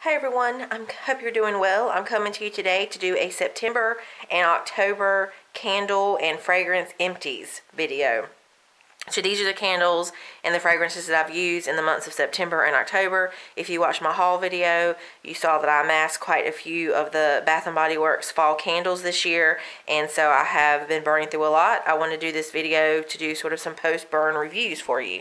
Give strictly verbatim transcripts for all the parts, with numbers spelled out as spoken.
Hi everyone, I hope you're doing well. I'm coming to you today to do a September and October candle and fragrance empties video. So these are the candles and the fragrances that I've used in the months of September and October. If you watched my haul video, you saw that I amassed quite a few of the Bath and Body Works fall candles this year, and so I have been burning through a lot. I want to do this video to do sort of some post-burn reviews for you.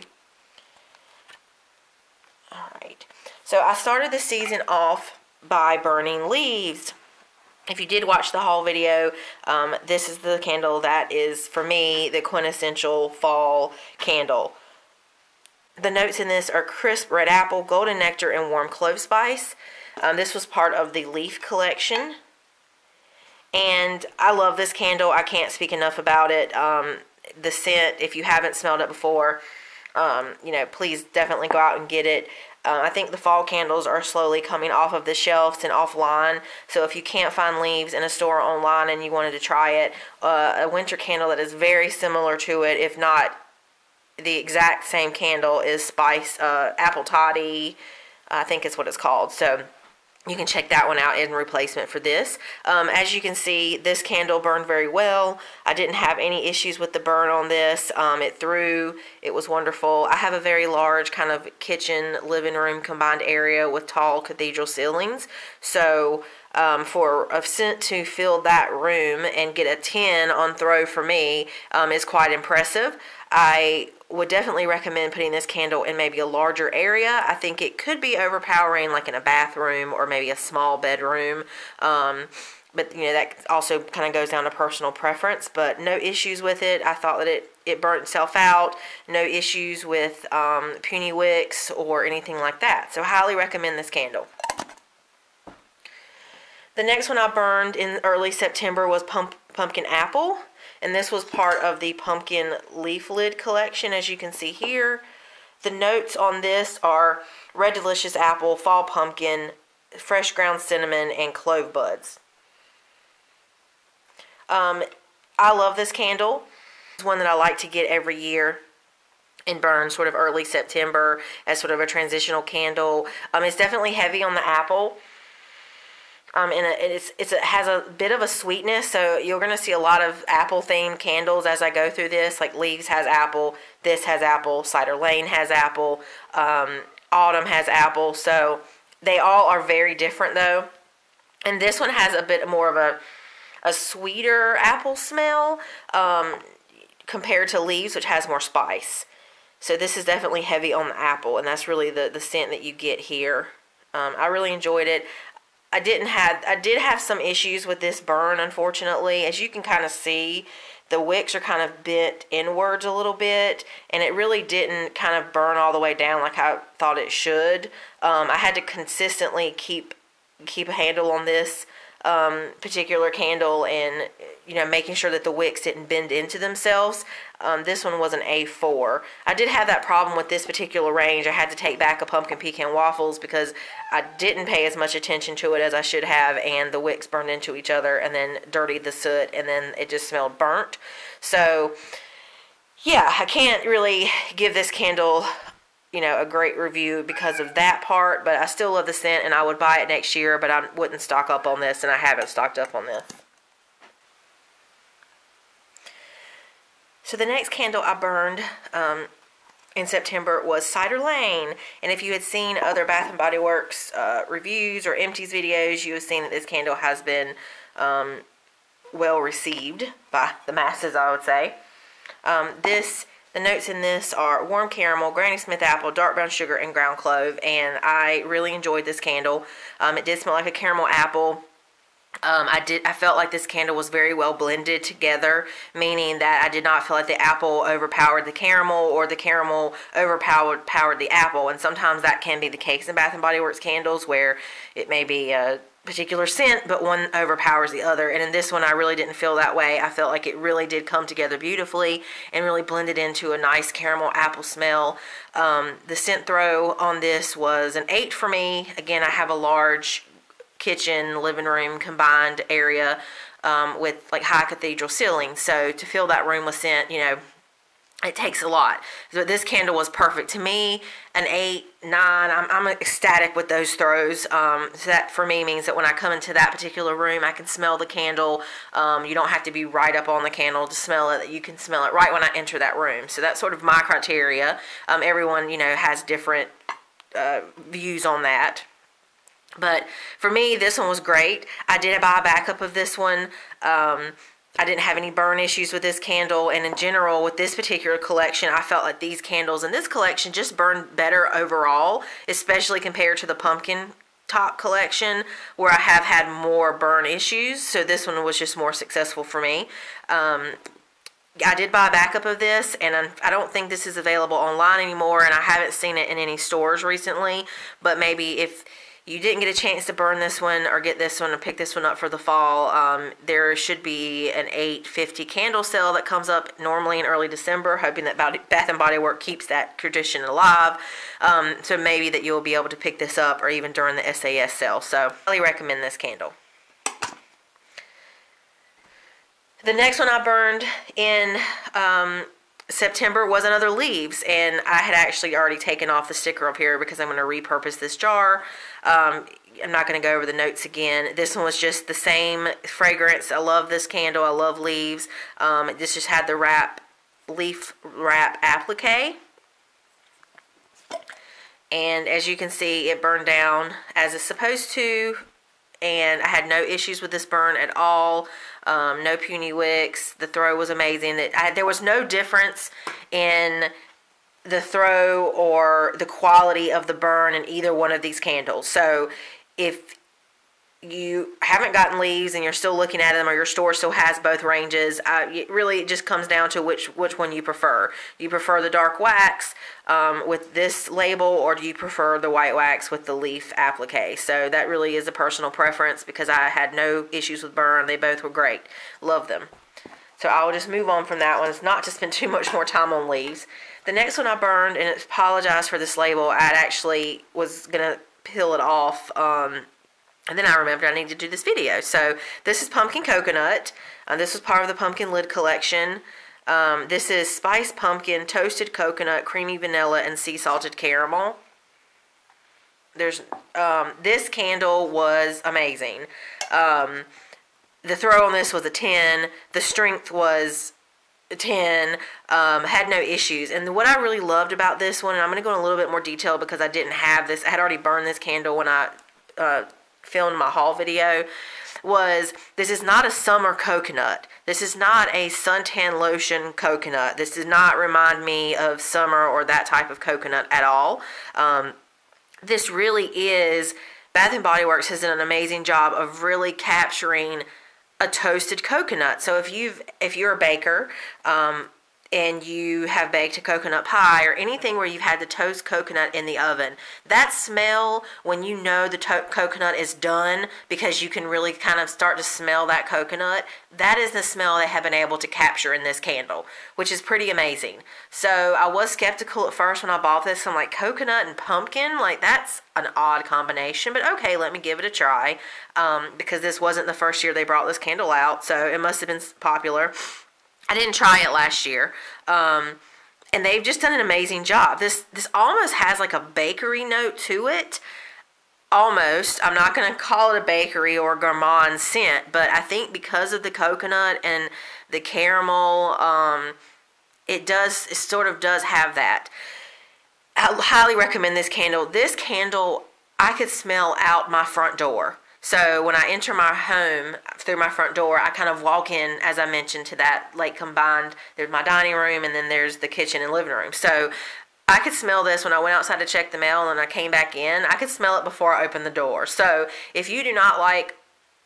Alright, so I started the season off by burning leaves. If you did watch the haul video, um, this is the candle that is, for me, the quintessential fall candle. The notes in this are crisp red apple, golden nectar, and warm clove spice. Um, this was part of the leaf collection. And I love this candle. I can't speak enough about it. Um, the scent, if you haven't smelled it before, um, you know, please definitely go out and get it. Uh, I think the fall candles are slowly coming off of the shelves and offline. So if you can't find leaves in a store online and you wanted to try it, uh, a winter candle that is very similar to it, if not the exact same candle, is Spice uh, Apple Toddy. I think it's what it's called. So you can check that one out in replacement for this. Um, as you can see, this candle burned very well. I didn't have any issues with the burn on this. Um, it threw. It was wonderful. I have a very large kind of kitchen, living room combined area with tall cathedral ceilings. So um, for a scent to fill that room and get a ten on throw for me um, is quite impressive. I would definitely recommend putting this candle in maybe a larger area. I think it could be overpowering, like in a bathroom or maybe a small bedroom. Um, but, you know, that also kind of goes down to personal preference. But no issues with it. I thought that it, it burnt itself out. No issues with um, puny wicks or anything like that. So highly recommend this candle. The next one I burned in early September was pump, pumpkin apple. And this was part of the pumpkin leaf lid collection, as you can see here. The notes on this are red delicious apple, fall pumpkin, fresh ground cinnamon, and clove buds. Um, I love this candle. It's one that I like to get every year and burn sort of early September as sort of a transitional candle. Um, it's definitely heavy on the apple. Um, and it's, it's, it has a bit of a sweetness, so you're going to see a lot of apple-themed candles as I go through this. Like Leaves has apple, this has apple, Cider Lane has apple, um, Autumn has apple. So they all are very different, though. And this one has a bit more of a, a sweeter apple smell um, compared to Leaves, which has more spice. So this is definitely heavy on the apple, and that's really the, the scent that you get here. Um, I really enjoyed it. I didn't have, I did have some issues with this burn, unfortunately. As you can kind of see, the wicks are kind of bent inwards a little bit, and it really didn't kind of burn all the way down like I thought it should. Um, I had to consistently keep, keep a handle on this um, particular candle and, you know, making sure that the wicks didn't bend into themselves. Um, this one was an A four. I did have that problem with this particular range. I had to take back a pumpkin pecan waffles because I didn't pay as much attention to it as I should have, and the wicks burned into each other and then dirtied the soot, and then it just smelled burnt. So, yeah, I can't really give this candle, you know, a great review because of that part, but I still love the scent, and I would buy it next year, but I wouldn't stock up on this, and I haven't stocked up on this. So the next candle I burned um, in September was Cider Lane. And if you had seen other Bath and Body Works uh, reviews or empties videos, you have seen that this candle has been um, well received by the masses, I would say. Um, this, the notes in this are warm caramel, Granny Smith apple, dark brown sugar, and ground clove. And I really enjoyed this candle. Um, it did smell like a caramel apple. Um, I did. I felt like this candle was very well blended together, meaning that I did not feel like the apple overpowered the caramel or the caramel overpowered powered the apple. And sometimes that can be the case in Bath and Body Works candles, where it may be a particular scent, but one overpowers the other. And in this one, I really didn't feel that way. I felt like it really did come together beautifully and really blended into a nice caramel apple smell. Um, the scent throw on this was an eight for me. Again, I have a large kitchen, living room combined area um, with like high cathedral ceilings. So to fill that room with scent, you know, It takes a lot. So this candle was perfect. To me, an eight, nine, I'm, I'm ecstatic with those throws. Um, so that for me means that when I come into that particular room, I can smell the candle. Um, you don't have to be right up on the candle to smell it. You can smell it right when I enter that room. So that's sort of my criteria. Um, everyone, you know, has different uh, views on that. But for me, this one was great. I did buy a backup of this one. Um, I didn't have any burn issues with this candle, and in general with this particular collection, I felt like these candles in this collection just burned better overall, especially compared to the pumpkin top collection where I have had more burn issues. So this one was just more successful for me. Um, I did buy a backup of this, and I'm, I don't think this is available online anymore, and I haven't seen it in any stores recently, but maybe if you didn't get a chance to burn this one or get this one or pick this one up for the fall, um, there should be an eight fifty candle sale that comes up normally in early December, hoping that Bath and Body Works keeps that tradition alive. Um, so maybe that you'll be able to pick this up or even during the S A S sale. So I highly recommend this candle. The next one I burned in um, September was another leaves, and I had actually already taken off the sticker up here because I'm going to repurpose this jar. Um, I'm not going to go over the notes again. This one was just the same fragrance. I love this candle. I love leaves. Um, this just had the wrap, leaf wrap applique. And as you can see, it burned down as it's supposed to. And I had no issues with this burn at all. Um, no puny wicks. The throw was amazing. It, I, there was no difference in the throw or the quality of the burn in either one of these candles. So if you haven't gotten leaves and you're still looking at them, or your store still has both ranges, uh, it really it just comes down to which which one you prefer. Do you prefer the dark wax um, with this label, or do you prefer the white wax with the leaf applique? So that really is a personal preference, because I had no issues with burn. They both were great. Love them. So I will just move on from that one. It's not to spend too much more time on leaves. The next one I burned, and I apologize for this label, I actually was going to peel it off, um, and then I remembered I needed to do this video. So this is Pumpkin Coconut. Uh, this was part of the Pumpkin Lid collection. Um, this is Spiced Pumpkin, Toasted Coconut, Creamy Vanilla, and Sea Salted Caramel. There's um, this candle was amazing. Um, the throw on this was a ten. The strength was ten. Um, had no issues. And what I really loved about this one, and I'm going to go in a little bit more detail because I didn't have this, I had already burned this candle when I uh, filmed my haul video, was this is not a summer coconut. This is not a suntan lotion coconut. This does not remind me of summer or that type of coconut at all. Um, this really is, Bath and Body Works has done an amazing job of really capturing a toasted coconut. So if you've if you're a baker um, and you have baked a coconut pie or anything where you've had the toast coconut in the oven, that smell when you know the coconut is done, because you can really kind of start to smell that coconut, that is the smell they have been able to capture in this candle, which is pretty amazing. So I was skeptical at first when I bought this. I'm like, coconut and pumpkin, like that's an odd combination, but okay, let me give it a try, um, because this wasn't the first year they brought this candle out, so it must have been popular. I didn't try it last year, um, and they've just done an amazing job. This this almost has like a bakery note to it, almost. I'm not going to call it a bakery or gourmand scent, but I think because of the coconut and the caramel, um, it does, it sort of does have that. I highly recommend this candle. This candle, I could smell out my front door. So when I enter my home through my front door, I kind of walk in, as I mentioned, to that like combined, there's my dining room and then there's the kitchen and living room. So I could smell this when I went outside to check the mail and I came back in. I could smell it before I opened the door. So if you do not like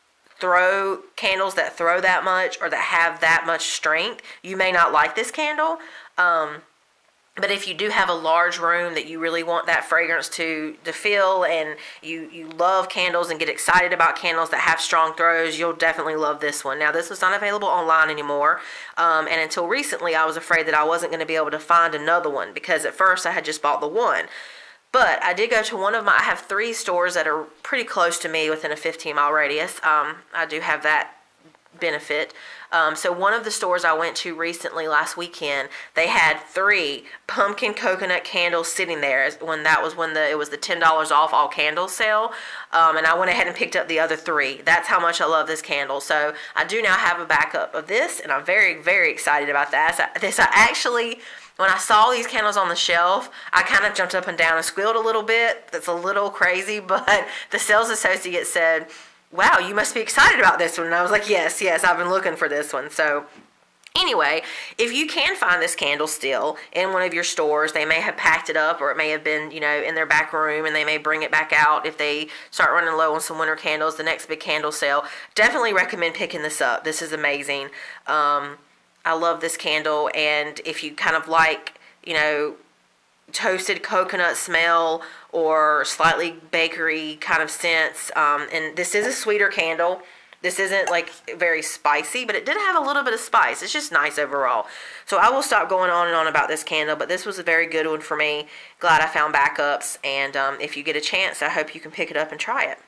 throw candles that throw that much or that have that much strength, you may not like this candle. Um, But if you do have a large room that you really want that fragrance to, to fill, and you, you love candles and get excited about candles that have strong throws, you'll definitely love this one. Now, this was not available online anymore, um, and until recently, I was afraid that I wasn't going to be able to find another one, because at first I had just bought the one. But I did go to one of my, I have three stores that are pretty close to me within a fifteen mile radius. Um, I do have that benefit. Um, so one of the stores I went to recently last weekend, they had three pumpkin coconut candles sitting there when that was when the it was the ten dollars off all candles sale. Um, and I went ahead and picked up the other three. That's how much I love this candle. So I do now have a backup of this, and I'm very, very excited about that. So this I actually, when I saw these candles on the shelf, I kind of jumped up and down and squealed a little bit. That's a little crazy, but the sales associate said, wow, you must be excited about this one. And I was like, yes, yes, I've been looking for this one. So anyway, if you can find this candle still in one of your stores, they may have packed it up, or it may have been, you know, in their back room, and they may bring it back out if they start running low on some winter candles, the next big candle sale. Definitely recommend picking this up. This is amazing. Um, I love this candle, and if you kind of like, you know, toasted coconut smell or slightly bakery kind of scents, um, and this is a sweeter candle. This isn't like very spicy, but it did have a little bit of spice. It's just nice overall. So I will stop going on and on about this candle, but this was a very good one for me. Glad I found backups, and um, if you get a chance, I hope you can pick it up and try it.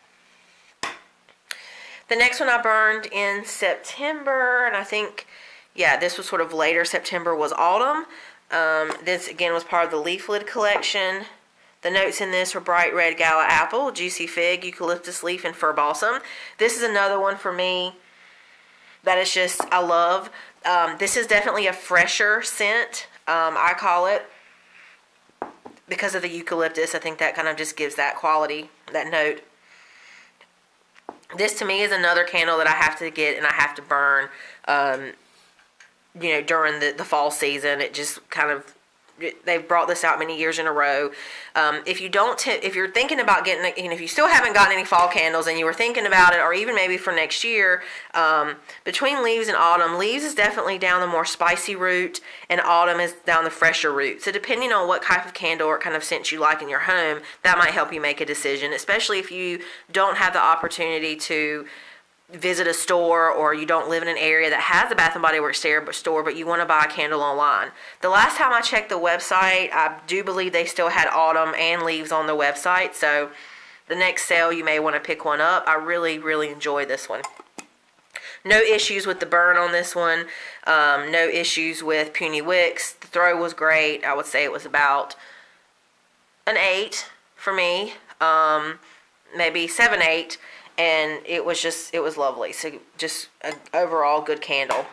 The next one I burned in September, and I think, yeah, this was sort of later September, was autumn. Um, this, again, was part of the leaf lid collection. The notes in this were bright red gala apple, juicy fig, eucalyptus leaf, and fir balsam. This is another one for me that is just, I love. Um, this is definitely a fresher scent, um, I call it, because of the eucalyptus. I think that kind of just gives that quality, that note. This, to me, is another candle that I have to get and I have to burn, um, you know, during the, the fall season. It just kind of, they've brought this out many years in a row. Um, if you don't, t if you're thinking about getting, you know, if you still haven't gotten any fall candles and you were thinking about it, or even maybe for next year, um, between leaves and autumn, leaves is definitely down the more spicy route, and autumn is down the fresher route. So depending on what type of candle or kind of scent you like in your home, that might help you make a decision, especially if you don't have the opportunity to visit a store, or you don't live in an area that has a Bath and Body Works store, but you want to buy a candle online. The last time I checked the website, I do believe they still had autumn and leaves on the website, so the next sale you may want to pick one up. I really, really enjoy this one. No issues with the burn on this one. Um, no issues with puny wicks. The throw was great. I would say it was about an eight for me, um, maybe seven, eight. And it was just, it was lovely. So just an overall good candle.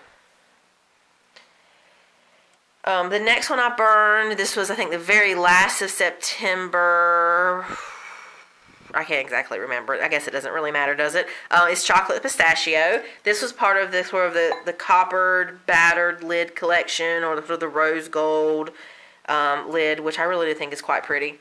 Um, the next one I burned, this was, I think, the very last of September. I can't exactly remember. I guess it doesn't really matter, does it? Uh, it's chocolate pistachio. This was part of the sort of the, the coppered, battered lid collection, or the, the rose gold um, lid, which I really do think is quite pretty.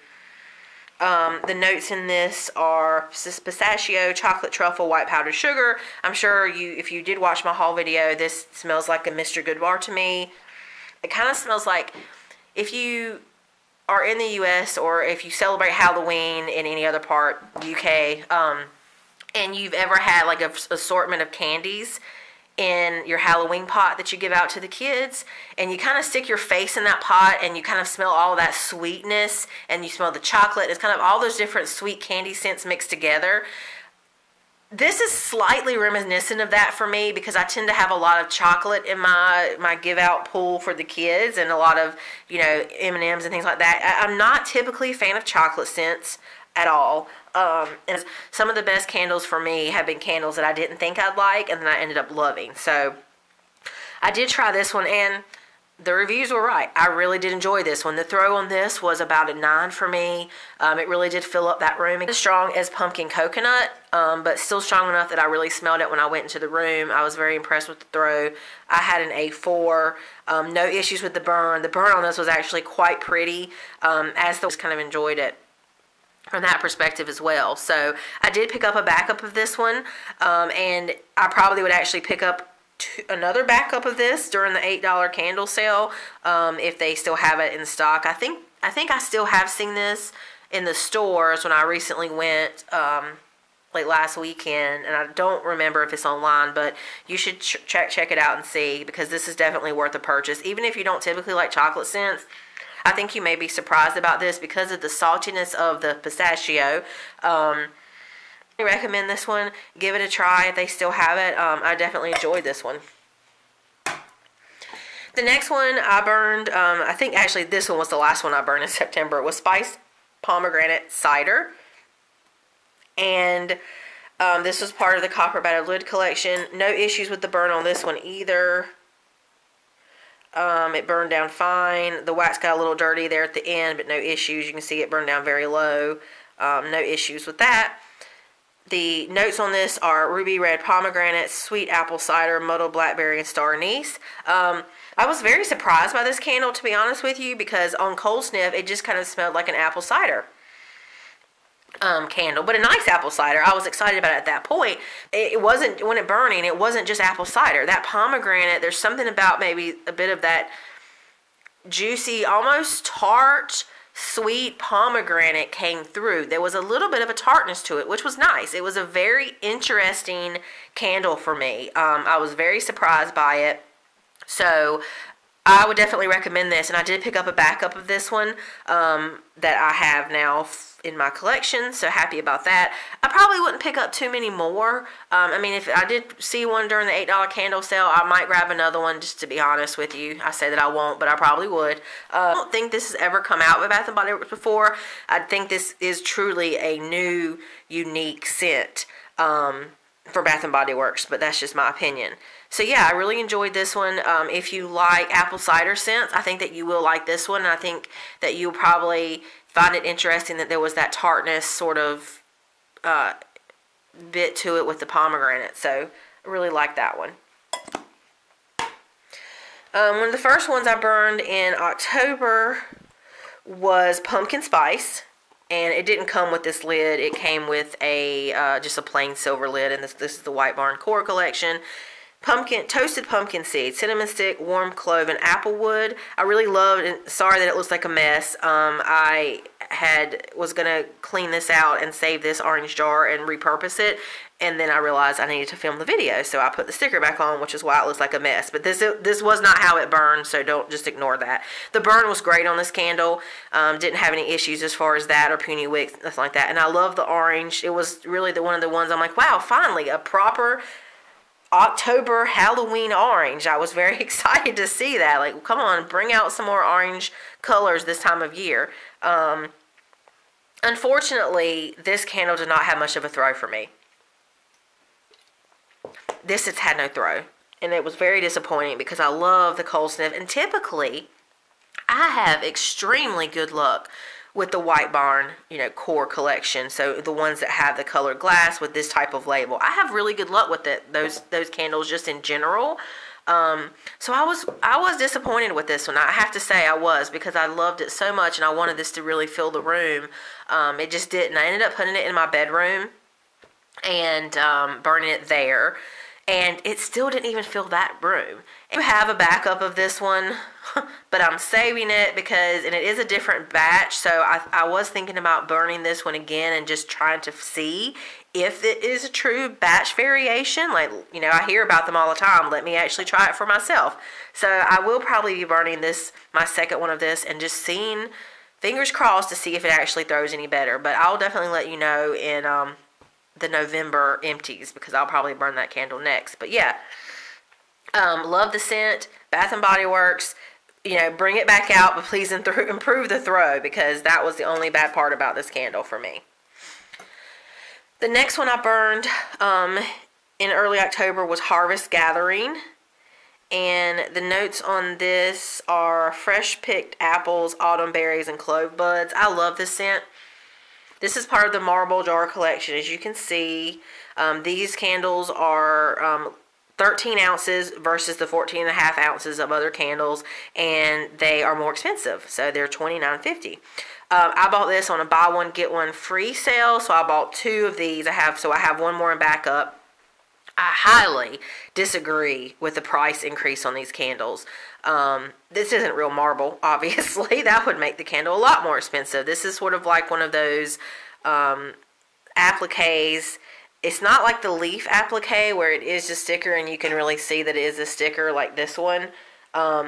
Um, the notes in this are pistachio, chocolate truffle, white powdered sugar. I'm sure you, if you did watch my haul video, this smells like a Mister Goodbar to me. It kind of smells like, if you are in the U S or if you celebrate Halloween in any other part, U K, um, and you've ever had like an assortment of candies in your Halloween pot that you give out to the kids, and you kind of stick your face in that pot and you kind of smell all that sweetness, and you smell the chocolate. It's kind of all those different sweet candy scents mixed together. This is slightly reminiscent of that for me, because I tend to have a lot of chocolate in my my give out pool for the kids, and a lot of, you know, M and M's and things like that. I'm not typically a fan of chocolate scents at all. Um, and some of the best candles for me have been candles that I didn't think I'd like, and then I ended up loving. So I did try this one, and the reviews were right. I really did enjoy this one. The throw on this was about a nine for me. Um, it really did fill up that room. It's as strong as pumpkin coconut, um, but still strong enough that I really smelled it when I went into the room. I was very impressed with the throw. I had an A four. Um, no issues with the burn. The burn on this was actually quite pretty, um, as those kind of enjoyed it from that perspective as well. So I did pick up a backup of this one, um, and I probably would actually pick up two, another backup of this during the eight dollar candle sale, um, if they still have it in stock. I think I think I still have seen this in the stores when I recently went, um, like last weekend, and I don't remember if it's online, but you should ch check check it out and see, because this is definitely worth a purchase. Even if you don't typically like chocolate scents, I think you may be surprised about this because of the saltiness of the pistachio. Um, I recommend this one. Give it a try if they still have it. Um, I definitely enjoyed this one. The next one I burned, um, I think actually this one was the last one I burned in September. It was Spiced Pomegranate Cider. And um, this was part of the Copper Battered Lid collection. No issues with the burn on this one either. Um, it burned down fine. The wax got a little dirty there at the end, but no issues. You can see it burned down very low. Um, no issues with that. The notes on this are ruby red pomegranate, sweet apple cider, muddled blackberry, and star anise. Um, I was very surprised by this candle, to be honest with you, because on cold sniff, it just kind of smelled like an apple cider um, candle, but a nice apple cider. I was excited about it at that point. It wasn't, when it burning, it wasn't just apple cider. That pomegranate, there's something about maybe a bit of that juicy, almost tart, sweet pomegranate came through. There was a little bit of a tartness to it, which was nice. It was a very interesting candle for me. Um, I was very surprised by it. So I would definitely recommend this. And I did pick up a backup of this one um, that I have now in my collection. So happy about that. I probably wouldn't pick up too many more. Um, I mean, if I did see one during the eight dollar candle sale, I might grab another one, just to be honest with you. I say that I won't, but I probably would. Uh, I don't think this has ever come out with Bath and Body Works before. I think this is truly a new, unique scent um, for Bath and Body Works, but that's just my opinion. So yeah, I really enjoyed this one. Um, if you like apple cider scents, I think that you will like this one. I think that you'll probably find it interesting that there was that tartness sort of uh, bit to it with the pomegranate. So I really like that one. Um, one of the first ones I burned in October was Pumpkin Spice. And it didn't come with this lid. It came with a uh, just a plain silver lid. And this, this is the White Barn Core Collection. Pumpkin, toasted pumpkin seed, cinnamon stick, warm clove, and applewood. I really loved, and sorry that it looks like a mess. Um, I had was gonna clean this out and save this orange jar and repurpose it, and then I realized I needed to film the video, so I put the sticker back on, which is why it looks like a mess. But this this was not how it burned, so don't just ignore that. The burn was great on this candle. Um, didn't have any issues as far as that or puny wicks, nothing like that. And I love the orange. It was really the one of the ones I'm like, wow, finally a proper October Halloween orange. I was very excited to see that. Like, come on, bring out some more orange colors this time of year. Um, unfortunately, this candle did not have much of a throw for me. This has had no throw. And it was very disappointing because I love the cold sniff. And typically, I have extremely good luck with the White Barn, you know, core collection. So the ones that have the colored glass with this type of label. I have really good luck with it, those those candles just in general. Um, so I was I was disappointed with this one. I have to say I was, because I loved it so much and I wanted this to really fill the room. Um, it just didn't. I ended up putting it in my bedroom and um, burning it there. And it still didn't even fill that room. I have a backup of this one, but I'm saving it because, and it is a different batch, so I, I was thinking about burning this one again and just trying to see if it is a true batch variation. Like, you know, I hear about them all the time. Let me actually try it for myself. So I will probably be burning this, my second one of this, and just seeing, fingers crossed, to see if it actually throws any better. But I'll definitely let you know in um, the November empties, because I'll probably burn that candle next. But yeah, um, love the scent. Bath and Body Works, you know, bring it back out, but please improve the throw, because that was the only bad part about this candle for me. The next one I burned um, in early October was Harvest Gathering. And the notes on this are fresh picked apples, autumn berries, and clove buds. I love this scent. This is part of the Marble Jar collection. As you can see, um, these candles are um, thirteen ounces versus the fourteen and a half ounces of other candles, and they are more expensive. So they're twenty-nine fifty. Um, I bought this on a buy one get one free sale, so I bought two of these. I have so I have one more in backup. I highly disagree with the price increase on these candles. Um, this isn't real marble, obviously. That would make the candle a lot more expensive. This is sort of like one of those um, appliques. It's not like the leaf applique where it is a sticker and you can really see that it is a sticker like this one. Um,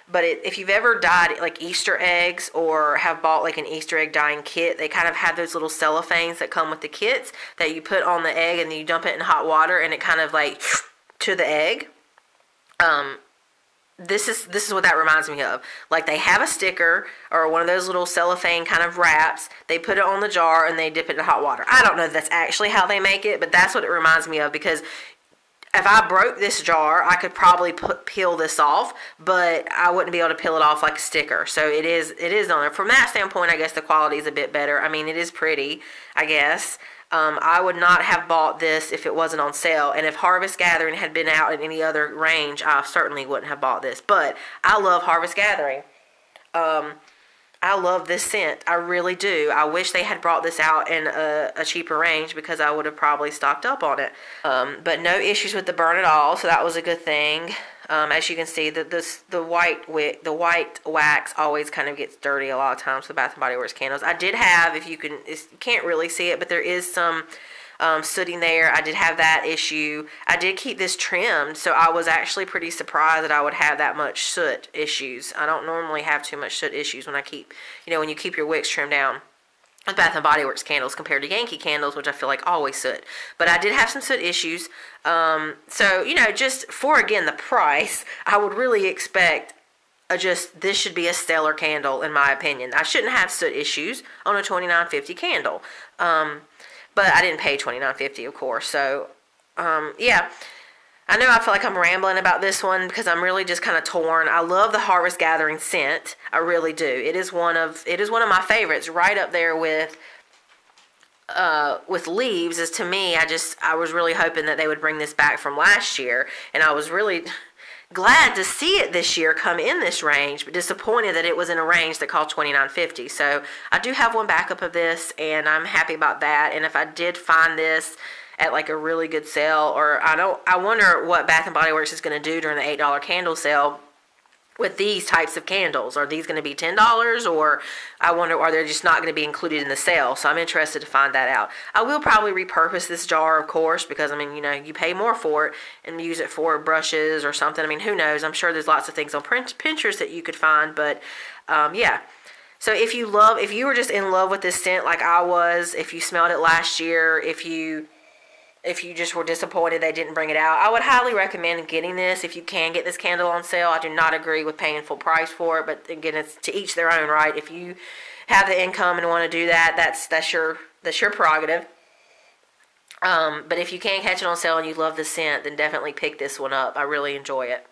But it, if you've ever dyed like Easter eggs or have bought like an Easter egg dyeing kit, they kind of have those little cellophanes that come with the kits that you put on the egg and then you dump it in hot water and it kind of like to the egg. Um, this is this is what that reminds me of. Like they have a sticker or one of those little cellophane kind of wraps. They put it on the jar and they dip it in hot water. I don't know if that's actually how they make it, but that's what it reminds me of, because if I broke this jar, I could probably put, peel this off, but I wouldn't be able to peel it off like a sticker. So it is it is on there. From that standpoint, I guess the quality is a bit better. I mean, it is pretty, I guess. Um, I would not have bought this if it wasn't on sale. And if Harvest Gathering had been out in any other range, I certainly wouldn't have bought this. But I love Harvest Gathering. Um... I love this scent. I really do. I wish they had brought this out in a, a cheaper range because I would have probably stocked up on it. Um, but no issues with the burn at all, so that was a good thing. Um, as you can see, the this, the white wick, the white wax always kind of gets dirty a lot of times with Bath and Body Works candles. I did have, if you can, you can't really see it, but there is some um, sooting there. I did have that issue. I did keep this trimmed, so I was actually pretty surprised that I would have that much soot issues. I don't normally have too much soot issues when I keep, you know, when you keep your wicks trimmed down with Bath and Body Works candles compared to Yankee candles, which I feel like always soot. But I did have some soot issues. Um, so, you know, just for, again, the price, I would really expect a just, this should be a stellar candle, in my opinion. I shouldn't have soot issues on a twenty-nine fifty candle. Um... But I didn't pay twenty-nine fifty, of course. So, um, yeah. I know I feel like I'm rambling about this one because I'm really just kind of torn. I love the Harvest Gathering scent. I really do. It is one of it is one of my favorites, right up there with uh, with Leaves. Is to me, I just I was really hoping that they would bring this back from last year, and I was really glad to see it this year come in this range, but disappointed that it was in a range that called twenty-nine fifty. So I do have one backup of this, and I'm happy about that. And if I did find this at like a really good sale, or I don't, I wonder what Bath and Body Works is going to do during the eight dollar candle sale with these types of candles. Are these going to be ten dollars, or I wonder, are they just not going to be included in the sale? So I'm interested to find that out. I will probably repurpose this jar, of course, because, I mean, you know, you pay more for it and use it for brushes or something. I mean, who knows? I'm sure there's lots of things on Pinterest that you could find, but, um, yeah. So if you love, if you were just in love with this scent like I was, if you smelled it last year, if you... If you just were disappointed they didn't bring it out, I would highly recommend getting this if you can get this candle on sale. I do not agree with paying full price for it, but again, it's to each their own, right? If you have the income and want to do that, that's that's your that's your prerogative. Um, but if you can catch it on sale and you love the scent, then definitely pick this one up. I really enjoy it.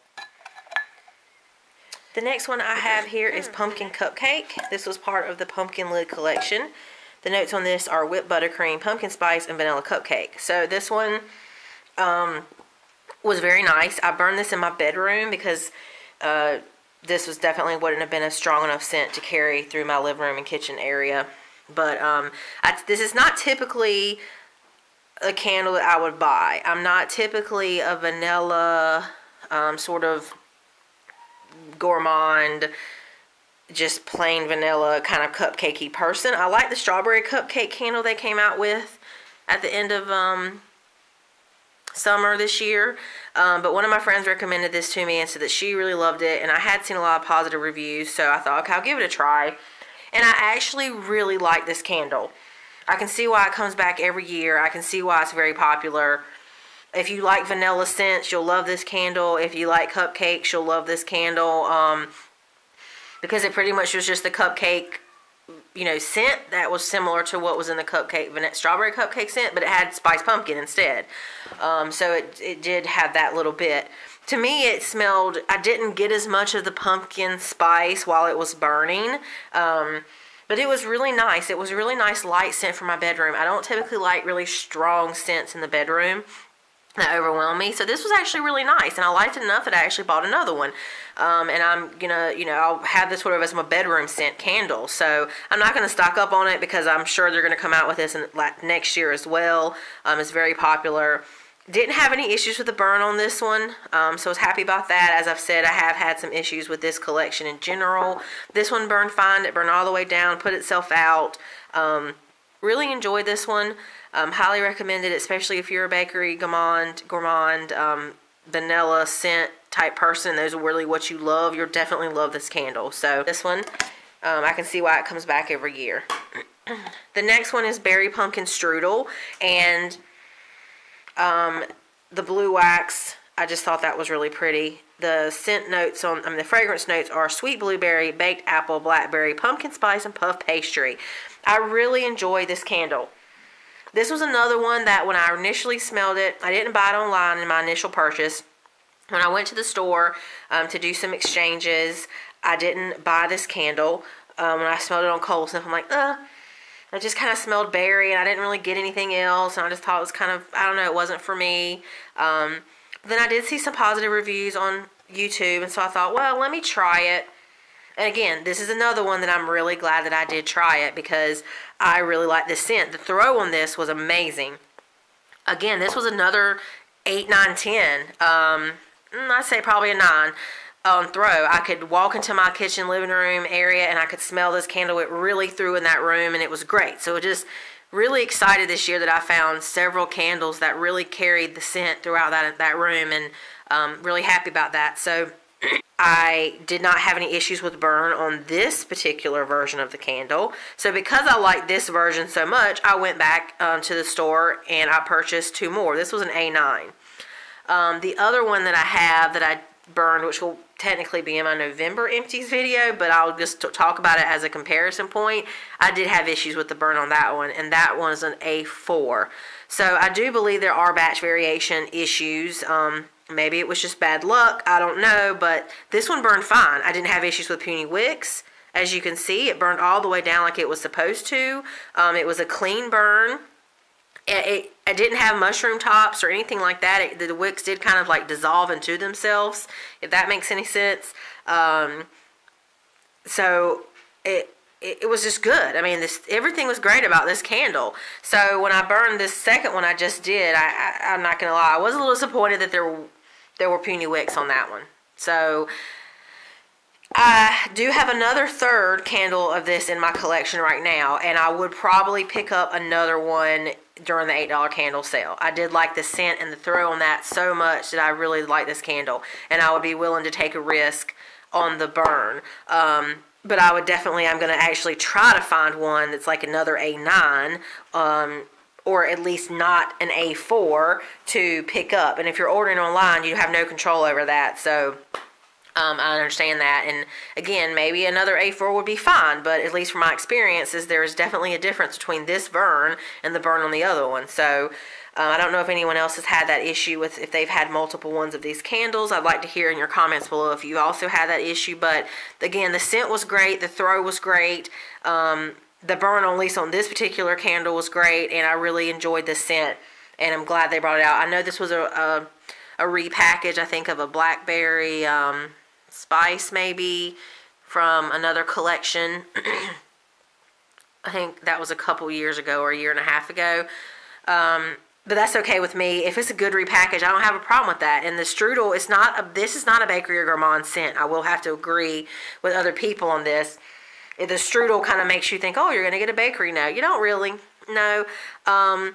The next one I have here is Pumpkin Cupcake. This was part of the Pumpkin Lid collection. The notes on this are whipped buttercream, pumpkin spice, and vanilla cupcake. So this one um, was very nice. I burned this in my bedroom because uh, this was definitely wouldn't have been a strong enough scent to carry through my living room and kitchen area. But um, I, this is not typically a candle that I would buy. I'm not typically a vanilla um, sort of gourmand, just plain vanilla kind of cupcakey person. I like the strawberry cupcake candle they came out with at the end of um, summer this year. Um, but one of my friends recommended this to me and said that she really loved it. And I had seen a lot of positive reviews, so I thought, okay, I'll give it a try. And I actually really like this candle. I can see why it comes back every year. I can see why it's very popular. If you like vanilla scents, you'll love this candle. If you like cupcakes, you'll love this candle. Um, because it pretty much was just the cupcake, you know, scent that was similar to what was in the cupcake, vanilla, strawberry cupcake scent, but it had spiced pumpkin instead. Um, so it, it did have that little bit. To me, it smelled, I didn't get as much of the pumpkin spice while it was burning. Um, but it was really nice. It was a really nice light scent for my bedroom. I don't typically like really strong scents in the bedroom that overwhelmed me. So this was actually really nice, and I liked it enough that I actually bought another one. Um, and I'm gonna, you know, I'll have this sort of as my bedroom scent candle. So I'm not gonna stock up on it because I'm sure they're gonna come out with this in, like, next year as well. Um, it's very popular. Didn't have any issues with the burn on this one, um, so I was happy about that. As I've said, I have had some issues with this collection in general. This one burned fine. It burned all the way down, put itself out. Um, really enjoyed this one. Um, highly recommend it, especially if you're a bakery gourmand. gourmand. Um, vanilla scent type person, those are really what you love, you'll definitely love this candle. So this one, um, I can see why it comes back every year. The next one is Berry Pumpkin Strudel, and um, the blue wax, I just thought that was really pretty. The scent notes on, I mean the fragrance notes are sweet blueberry, baked apple, blackberry, pumpkin spice, and puff pastry. I really enjoy this candle. This was another one that when I initially smelled it, I didn't buy it online in my initial purchase. When I went to the store um, to do some exchanges, I didn't buy this candle. Um, when I smelled it on cold sniff, I'm like, uh, it just kind of smelled berry, and I didn't really get anything else, and I just thought it was kind of, I don't know, it wasn't for me. Um, then I did see some positive reviews on YouTube, and so I thought, well, let me try it. And again, this is another one that I'm really glad that I did try it, because I really like this scent. The throw on this was amazing. Again, this was another eight, nine, ten. Um, I'd say probably a nine on throw. I could walk into my kitchen living room area and I could smell this candle. It really threw in that room, and it was great. So just really excited this year that I found several candles that really carried the scent throughout that, that room, and um, really happy about that. So I did not have any issues with burn on this particular version of the candle. So because I like this version so much, I went back um, to the store and I purchased two more. This was an A nine. Um, the other one that I have that I burned, which will technically be in my November Empties video, but I'll just talk about it as a comparison point. I did have issues with the burn on that one, and that one is an A four. So I do believe there are batch variation issues. Um, maybe it was just bad luck, I don't know, but this one burned fine. I didn't have issues with puny wicks. As you can see, it burned all the way down like it was supposed to. Um, it was a clean burn. It, it, it didn't have mushroom tops or anything like that. It, the wicks did kind of like dissolve into themselves, if that makes any sense. Um, so it, it it was just good. I mean, this everything was great about this candle. So when I burned this second one I just did, I, I, I'm not gonna lie, I was a little disappointed that there were there were puny wicks on that one. So I do have another third candle of this in my collection right now, and I would probably pick up another one during the eight dollar candle sale. I did like the scent and the throw on that so much that I really like this candle, and I would be willing to take a risk on the burn. Um, but I would definitely, I'm going to actually try to find one that's like another A nine, um, or at least not an A four to pick up. And if you're ordering online, you have no control over that, so Um, I understand that, and again, maybe another A four would be fine, but at least from my experiences, there is definitely a difference between this burn and the burn on the other one. So uh, I don't know if anyone else has had that issue with, if they've had multiple ones of these candles. I'd like to hear in your comments below if you also had that issue. But again, the scent was great, the throw was great, um, the burn, at least on this particular candle, was great, and I really enjoyed the scent, and I'm glad they brought it out. I know this was a, a, a repackage, I think, of a blackberry um, spice maybe from another collection. I think that was a couple years ago or a year and a half ago. Um, but that's okay with me. If it's a good repackage, I don't have a problem with that. And the strudel, it's not a, this is not a Bakery or Gourmand scent. I will have to agree with other people on this. The strudel kind of makes you think, oh, you're going to get a bakery note. You don't really. No. Um,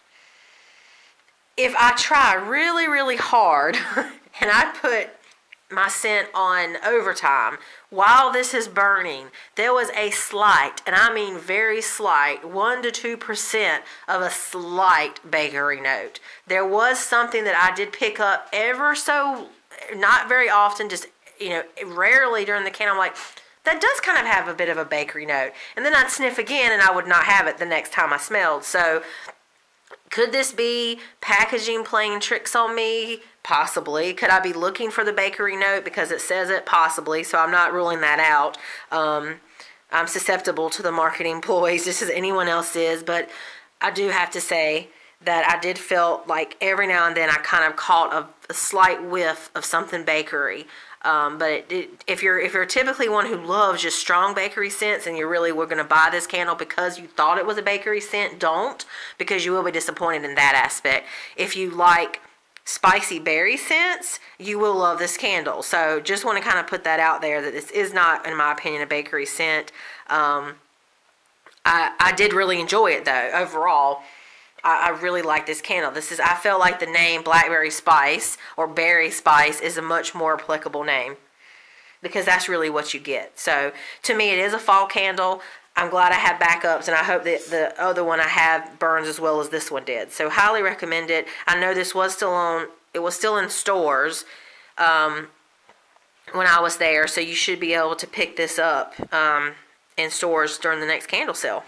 if I try really, really hard and I put my scent on overtime while this is burning, there was a slight, and I mean very slight, one to two percent of a slight bakery note. There was something that I did pick up ever so, not very often, just, you know, rarely during the can. I'm like, that does kind of have a bit of a bakery note. And then I'd sniff again and I would not have it the next time I smelled. So could this be packaging playing tricks on me? Possibly. Could I be looking for the bakery note because it says it? Possibly. So I'm not ruling that out. Um, I'm susceptible to the marketing ploys just as anyone else is. But I do have to say that I did feel like every now and then I kind of caught a, a slight whiff of something bakery. Um, but it, it, if you're if you're typically one who loves just strong bakery scents and you really were going to buy this candle because you thought it was a bakery scent, don't, because you will be disappointed in that aspect. If you like spicy berry scents, you will love this candle. So just want to kind of put that out there that this is not, in my opinion, a bakery scent. Um, I, I did really enjoy it though overall. I, I really like this candle. This is, I feel like the name Blackberry Spice or Berry Spice is a much more applicable name, because that's really what you get. So to me, it is a fall candle. I'm glad I have backups, and I hope that the other one I have burns as well as this one did. So highly recommend it. I know this was still on, it was still in stores um, when I was there, so you should be able to pick this up um, in stores during the next candle sale.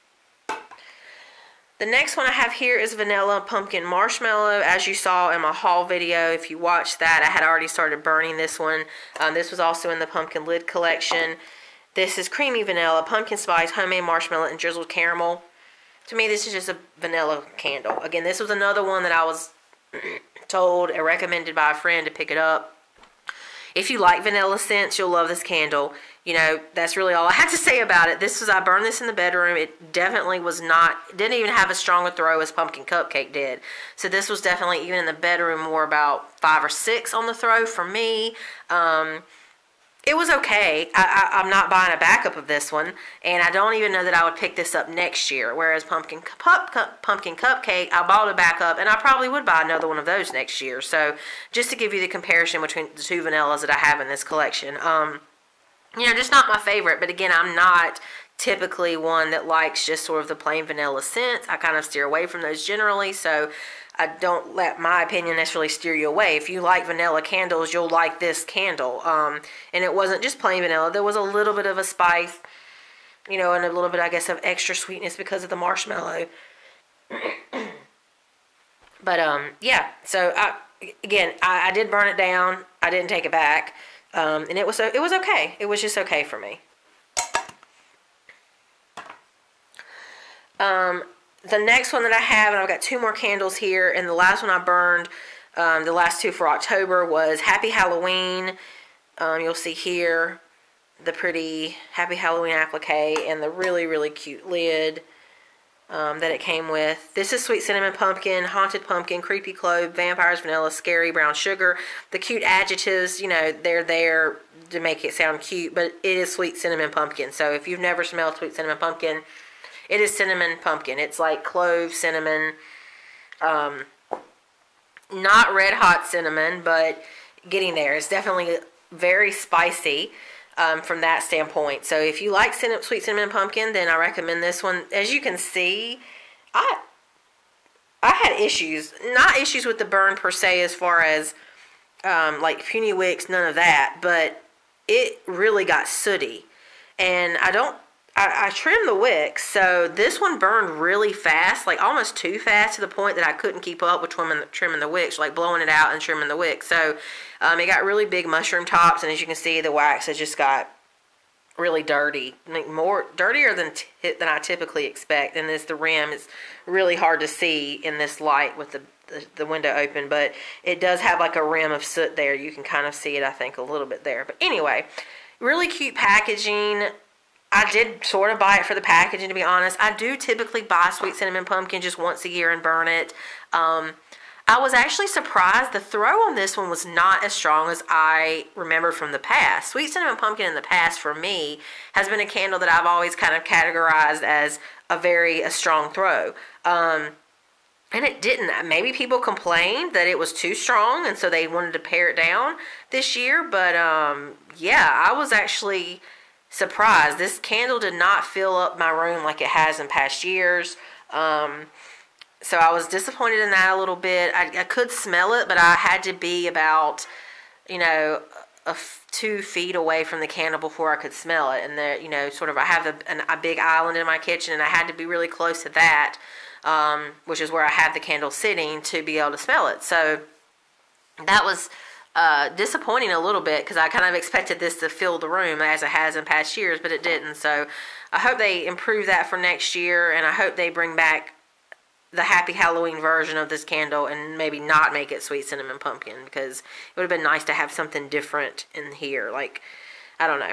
The next one I have here is Vanilla Pumpkin Marshmallow. As you saw in my haul video, if you watched that, I had already started burning this one. Um, this was also in the Pumpkin Lid collection. This is Creamy Vanilla, Pumpkin Spice, Homemade Marshmallow, and Drizzled Caramel. To me, this is just a vanilla candle. Again, this was another one that I was told and recommended by a friend to pick it up. If you like vanilla scents, you'll love this candle. You know, that's really all I have to say about it. This was, I burned this in the bedroom. It definitely was not, didn't even have a stronger throw as Pumpkin Cupcake did. So this was definitely, even in the bedroom, more about five or six on the throw for me. Um, it was okay. I, I, I'm not buying a backup of this one. And I don't even know that I would pick this up next year. Whereas Pumpkin, Pup, Cup, Pumpkin Cupcake, I bought a backup, and I probably would buy another one of those next year. So just to give you the comparison between the two vanillas that I have in this collection. Um... You know, just not my favorite, but again, I'm not typically one that likes just sort of the plain vanilla scents. I kind of steer away from those generally, so I don't let my opinion necessarily steer you away. If you like vanilla candles, you'll like this candle. Um, and it wasn't just plain vanilla. There was a little bit of a spice, you know, and a little bit, I guess, of extra sweetness because of the marshmallow. But, um, yeah, so, I, again, I, I did burn it down. I didn't take it back. Um, and it was it was okay. It was just okay for me. Um, the next one that I have, and I've got two more candles here, and the last one I burned, um, the last two for October, was Happy Halloween. Um, you'll see here the pretty Happy Halloween applique and the really, really cute lid um, that it came with. This is Sweet Cinnamon Pumpkin, Haunted Pumpkin, Creepy Clove, Vampires Vanilla, Scary Brown Sugar. The cute adjectives, you know, they're there to make it sound cute, but it is Sweet Cinnamon Pumpkin. So if you've never smelled Sweet Cinnamon Pumpkin, it is cinnamon pumpkin. It's like clove, cinnamon, um, not red hot cinnamon, but getting there. It's definitely very spicy. Um, from that standpoint. So if you like cinnamon, Sweet Cinnamon Pumpkin, then I recommend this one. As you can see, I I had issues. Not issues with the burn per se as far as um, like puny wicks, none of that. But it really got sooty. And I don't, I, I trimmed the wicks. So this one burned really fast, like almost too fast to the point that I couldn't keep up with trimming, trimming the wicks, like blowing it out and trimming the wicks. So Um, it got really big mushroom tops, and as you can see, the wax has just got really dirty, like more dirtier than t than I typically expect. And this, the rim is really hard to see in this light with the, the the window open, but it does have like a rim of soot there. You can kind of see it, I think, a little bit there. But anyway, really cute packaging. I did sort of buy it for the packaging, to be honest. I do typically buy Sweet Cinnamon Pumpkin just once a year and burn it. Um, I was actually surprised the throw on this one was not as strong as I remember from the past. Sweet Cinnamon Pumpkin in the past, for me, has been a candle that I've always kind of categorized as a very a strong throw. Um, and it didn't. Maybe people complained that it was too strong, and so they wanted to pare it down this year. But, um, yeah, I was actually surprised. This candle did not fill up my room like it has in past years. Um... So I was disappointed in that a little bit. I, I could smell it, but I had to be about, you know, a f two feet away from the candle before I could smell it. And the, you know, sort of, I have a, an, a big island in my kitchen, and I had to be really close to that, um, which is where I have the candle sitting, to be able to smell it. So that was uh, disappointing a little bit, because I kind of expected this to fill the room as it has in past years, but it didn't. So I hope they improve that for next year, and I hope they bring back the Happy Halloween version of this candle and maybe not make it Sweet Cinnamon Pumpkin, because it would have been nice to have something different in here. Like, I don't know.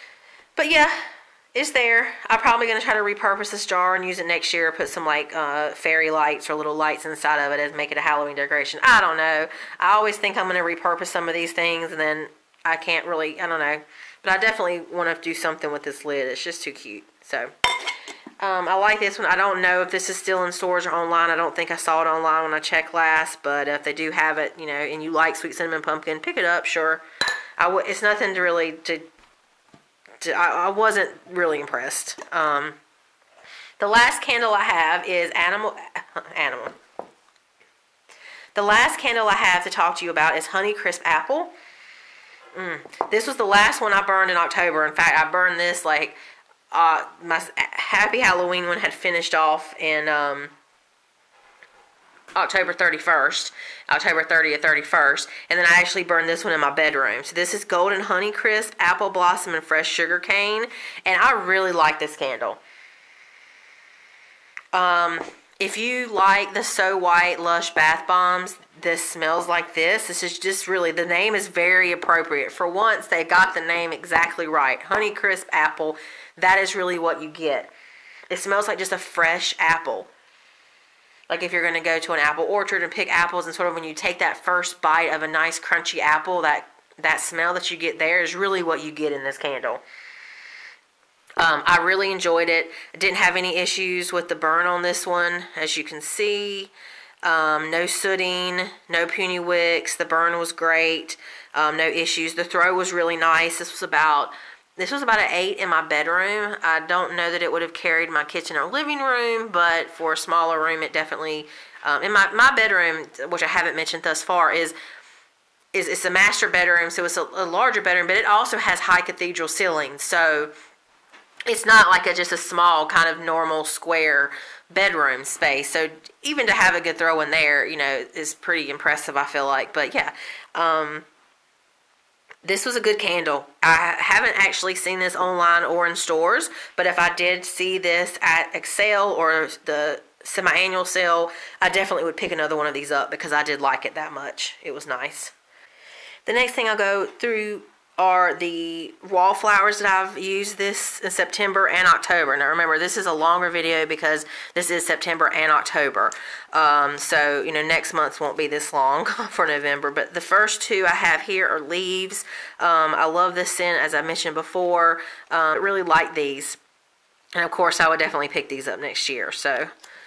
But yeah, it's there. I'm probably going to try to repurpose this jar and use it next year. Put some like uh, fairy lights or little lights inside of it and make it a Halloween decoration. I don't know. I always think I'm going to repurpose some of these things, and then I can't really, I don't know. But I definitely want to do something with this lid. It's just too cute. So Um, I like this one. I don't know if this is still in stores or online. I don't think I saw it online when I checked last, but if they do have it, you know, and you like sweet cinnamon pumpkin, pick it up, sure. I w it's nothing to really, to, to I, I wasn't really impressed. Um, the last candle I have is Animal, Animal. The last candle I have to talk to you about is Honey Crisp Apple. Mm. This was the last one I burned in October. In fact, I burned this like, uh, my Happy Halloween one had finished off in um, October thirty-first, October thirtieth, thirty-first, and then I actually burned this one in my bedroom. So this is Golden Honey Crisp, Apple Blossom, and Fresh Sugar Cane, and I really like this candle. Um... If you like the So White Lush Bath Bombs, this smells like this. This is just really, the name is very appropriate. For once, they got the name exactly right. Honey Crisp Apple, that is really what you get. It smells like just a fresh apple. Like if you're going to go to an apple orchard and pick apples, and sort of when you take that first bite of a nice crunchy apple, that, that smell that you get there is really what you get in this candle. Um, I really enjoyed it. I didn't have any issues with the burn on this one, as you can see. Um, no sooting, no puny wicks. The burn was great. Um, no issues. The throw was really nice. This was about this was about an eight in my bedroom. I don't know that it would have carried my kitchen or living room, but for a smaller room, it definitely. Um, in my my bedroom, which I haven't mentioned thus far, is. is it's a master bedroom, so it's a, a larger bedroom, but it also has high cathedral ceilings, so. It's not like a, just a small kind of normal square bedroom space. So even to have a good throw in there, you know, is pretty impressive, I feel like. But yeah, um, this was a good candle. I haven't actually seen this online or in stores, but if I did see this at Excel or the semi-annual sale, I definitely would pick another one of these up because I did like it that much. It was nice. The next thing I'll go through are the wallflowers that I've used this in September and October. Now remember, this is a longer video because this is September and October. Um, so, you know, next month won't be this long for November. But the first two I have here are Leaves. Um, I love this scent, as I mentioned before. Uh, I really like these. And of course, I would definitely pick these up next year. So,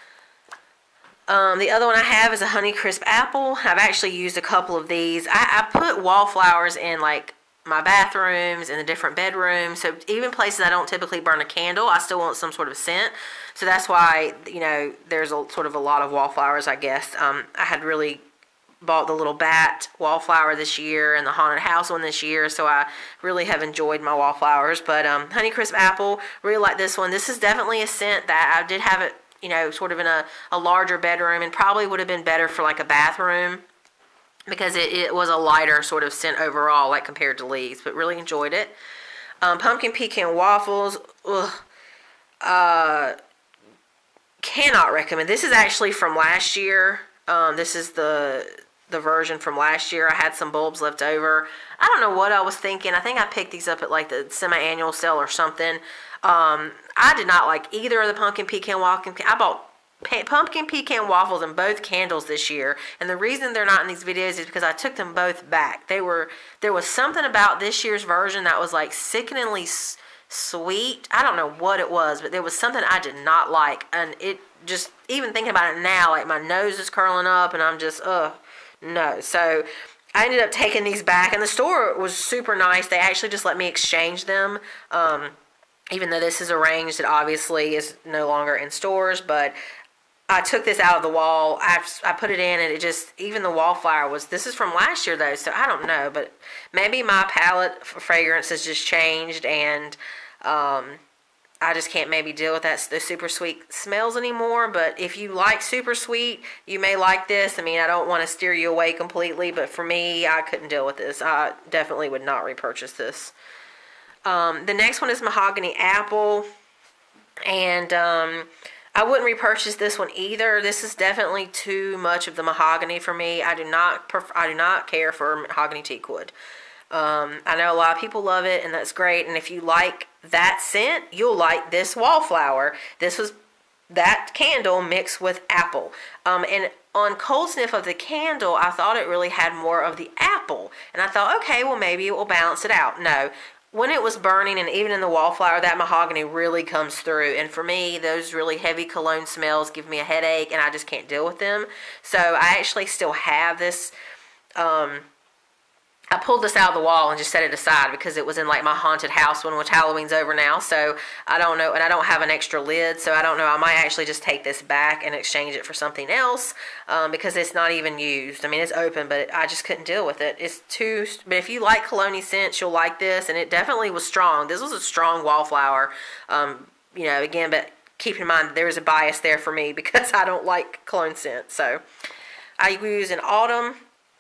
Um, the other one I have is a Honey Crisp Apple. I've actually used a couple of these. I, I put wallflowers in like my bathrooms and the different bedrooms, so even places I don't typically burn a candle, I still want some sort of scent. So that's why, you know, there's a sort of a lot of wallflowers, I guess. Um, I had really bought the little bat wallflower this year and the haunted house one this year, so I really have enjoyed my wallflowers. But um, Honey Crisp Apple, really like this one. This is definitely a scent that I did have it, you know, sort of in a, a larger bedroom, and probably would have been better for like a bathroom, because it, it was a lighter sort of scent overall, like compared to Leaves, but really enjoyed it. Um, pumpkin Pecan Waffles, ugh, uh, cannot recommend. This is actually from last year. Um, this is the the version from last year. I had some bulbs left over. I don't know what I was thinking. I think I picked these up at like the semi-annual sale or something. Um, I did not like either of the pumpkin pecan waffles. I bought pumpkin pecan waffles in both candles this year, and the reason they're not in these videos is because I took them both back. They were there was something about this year's version that was like sickeningly sweet. I don't know what it was, but there was something I did not like, and it just, even thinking about it now, like my nose is curling up, and I'm just, ugh, no. So I ended up taking these back, and the store was super nice. They actually just let me exchange them. Um, even though this is arranged, it obviously is no longer in stores, but I took this out of the wall. I, I put it in, and it just, even the wallflower was, this is from last year though, so I don't know, but maybe my palette for fragrance has just changed, and um, I just can't maybe deal with that, the super sweet smells anymore. But if you like super sweet, you may like this. I mean, I don't want to steer you away completely, but for me, I couldn't deal with this. I definitely would not repurchase this. Um, the next one is Mahogany Apple, and um, I wouldn't repurchase this one either. This is definitely too much of the mahogany for me. I do not prefer, I do not care for mahogany teak wood. Um, I know a lot of people love it, and that's great. And if you like that scent, you'll like this wallflower. This was that candle mixed with apple. Um, and on cold sniff of the candle, I thought it really had more of the apple. And I thought, okay, well, maybe it will balance it out. No. when it was burning, and even in the wallflower, that mahogany really comes through. And for me, those really heavy cologne smells give me a headache, and I just can't deal with them. So I actually still have this. Um, I pulled this out of the wall and just set it aside because it was in like my haunted house one, which Halloween's over now. So I don't know, and I don't have an extra lid, so I don't know. I might actually just take this back and exchange it for something else um, because it's not even used. I mean, it's open, but I just couldn't deal with it. It's too, but if you like cologne scents, you'll like this, and it definitely was strong. This was a strong wallflower, um, you know, again, but keep in mind there was a bias there for me because I don't like cologne scent. So I use an autumn.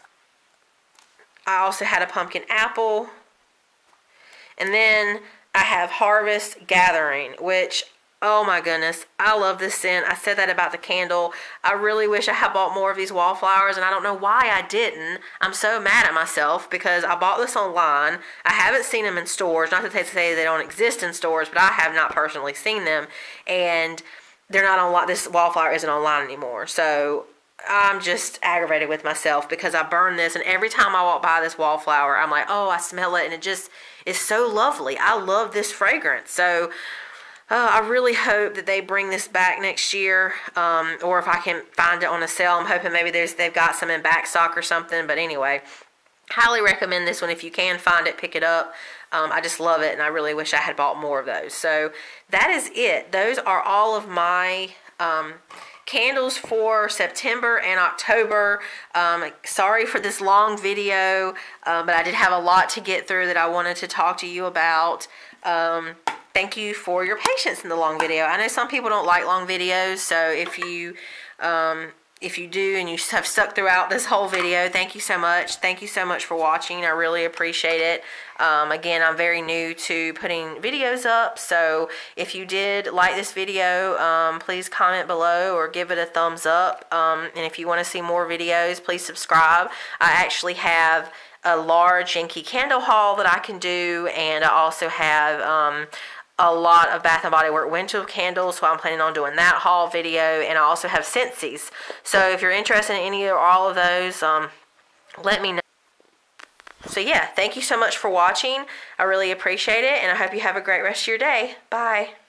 I also had a pumpkin apple. And then I have Harvest Gathering, which, oh my goodness, I love this scent. I said that about the candle. I really wish I had bought more of these wallflowers, and I don't know why I didn't. I'm so mad at myself because I bought this online. I haven't seen them in stores. Not to say they don't exist in stores, but I have not personally seen them. And they're not online. This wallflower isn't online anymore. So I'm just aggravated with myself because I burned this, and every time I walk by this wallflower, I'm like, oh, I smell it, and it just is so lovely. I love this fragrance. So uh, I really hope that they bring this back next year, um, or if I can find it on a sale. I'm hoping maybe there's they've got some in back stock or something. But anyway, highly recommend this one. If you can find it, pick it up. Um, I just love it, and I really wish I had bought more of those. So that is it. Those are all of my um, candles for September and October. Um, sorry for this long video, um, but I did have a lot to get through that I wanted to talk to you about. Um, thank you for your patience in the long video. I know some people don't like long videos, so if you um, if you do and you have stuck throughout this whole video, thank you so much. Thank you so much for watching. I really appreciate it. Um, again, I'm very new to putting videos up, so if you did like this video, um, please comment below or give it a thumbs up. Um, and if you want to see more videos, please subscribe. I actually have a large Yankee candle haul that I can do, and I also have um, a lot of Bath and Body Works winter candles, so I'm planning on doing that haul video. And I also have Scentsys, so if you're interested in any or all of those, um, let me know. So yeah, thank you so much for watching. I really appreciate it, and I hope you have a great rest of your day. Bye.